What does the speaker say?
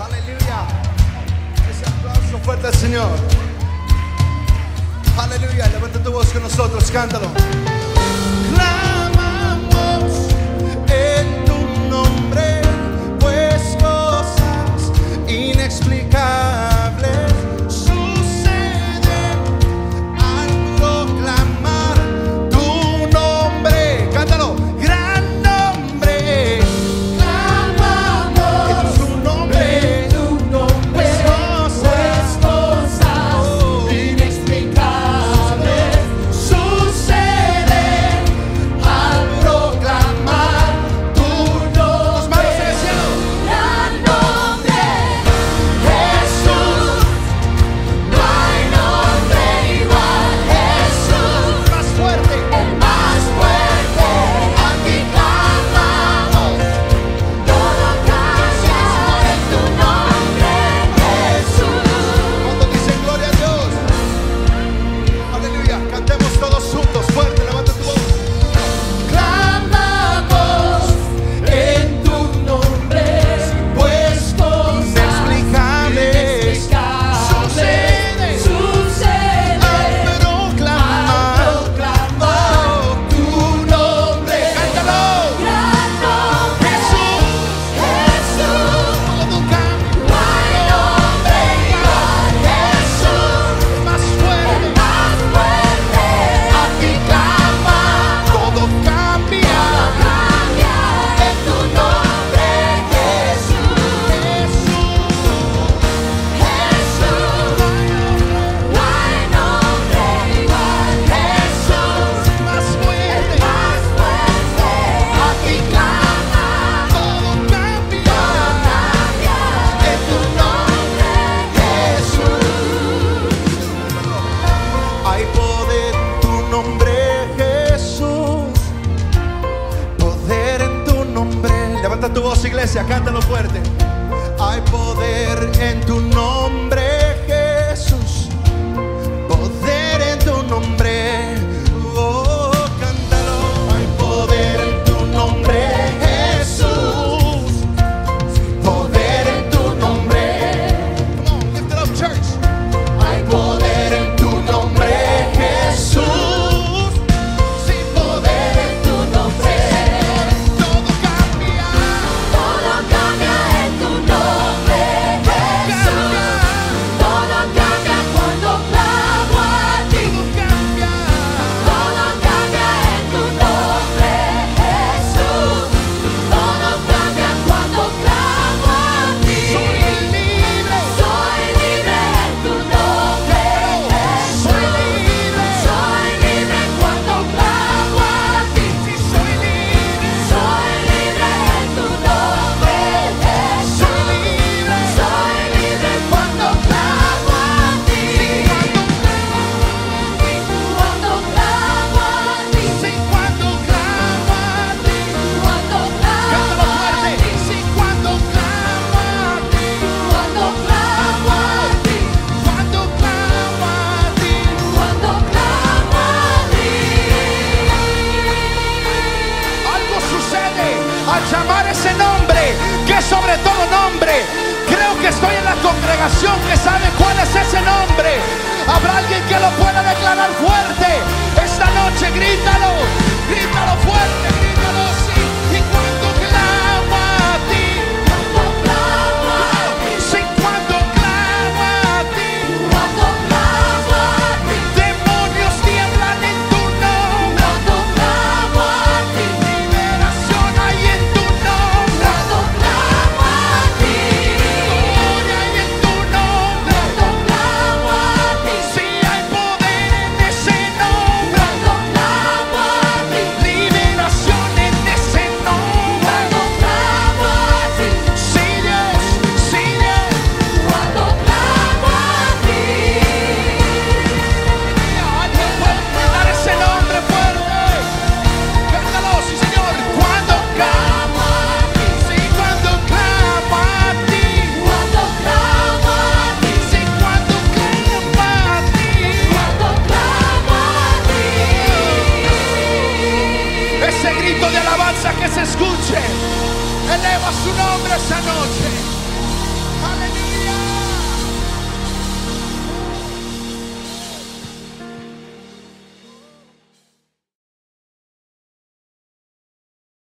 Aleluya. Ese aplauso fuerte al Señor. Aleluya. Levanta tu voz con nosotros, cántalo. Clamamos en tu nombre, pues cosas inexplicables suceden al proclamar tu nombre. Cántalo. Gran nombre. Clamamos En tu nombre. en tu nombre, pues cosas inexplicables suceden al proclamar tu Tus manos en nombre. el cielo. Gran nombre, Jesús. No hay nombre igual, Jesús. Más fuerte. El más fuerte, a ti clamamos. Todo cambia en tu nombre, Jesús. Cuando dicen gloria a Dios. Aleluya. Cantemos todos juntos. Fuerte. Levanta tu voz. Clamamos en tu nombre, pues cosas Inexplicables inexplicables suceden al proclamar al proclamar tu nombre. Cántalo. Gran nombre, Jesús. Jesús. Todo cambia. No hay nombre igual, Jesús. Más El fuerte. más fuerte, a ti clamamos. Todo cambia. Cambia en tu nombre, Jesús. Jesús. No hay nombre igual, Jesús. Más El fuerte. más fuerte, a ti clamamos. Todo cambia. Cambia en tu nombre, Jesús. Hay poder en tu nombre, Jesús. Poder en tu nombre. Levanta tu voz, iglesia, cántalo fuerte. Hay poder en tu nombre, Jesús. Poder en tu nombre. Oh, cántalo. Hay poder en tu nombre, Jesús. Poder en tu nombre. Come on, lift it up, church. Hay poder en tu nombre, Jesús. Sin poder en tu nombre, todo cambia. Todo cambia en tu nombre, Jesús. Todo cambia cuando clamo a ti. Todo cambia. Todo cambia en tu nombre, Jesús. Todo cambia cuando clamo a ti. Soy libre. Soy libre en tu nombre, Jesús. Soy libre. Soy libre cuando clamo a ti. Sí, soy libre. Soy libre en tu nombre, Jesús. Soy libre. Soy libre cuando clamo a ti. Cuando clamo a ti. Sí, cuando clamo a ti. Cuando clamo Cántalo a fuerte. ti. Sí, cuando clamo a ti. Cuando clamo a ti. Cuando clamo a ti. Cuando clamo a ti. Algo sucede al llamar ese nombre, que es sobre todo nombre. Creo que estoy en la congregación que sabe cuál es ese nombre. Habrá alguien que lo pueda declarar fuerte. Esta noche grítalo, grítalo fuerte, grítalo sí. Y cuando clamo a ti, Cuando clamo a ti. sí, cuando clamo a ti, Cuando clamo a ti. demonios tiemblan en tu nombre. Cuando clamo a ti. Liberación hay en tu nombre. Cuando clamo a ti. Gloria hay en tu nombre. Cuando clamo a ti. Sí hay poder en ese nombre. Cuando clamo a ti. Liberación en ese nombre. Cuando clamo a ti. Sí, Dios, sí, Dios. Cuando clamo a ti. Alguien puede gritar ese nombre fuerte. Cántalo, sí, Señor. Cuando clamo a ti. Sí, cuando clamo a ti. Cuando clamo a ti. Sí, cuando clamo a ti. Cuando clamo a ti. Ese grito de alabanza que se escuche. Eleva su nombre esa noche.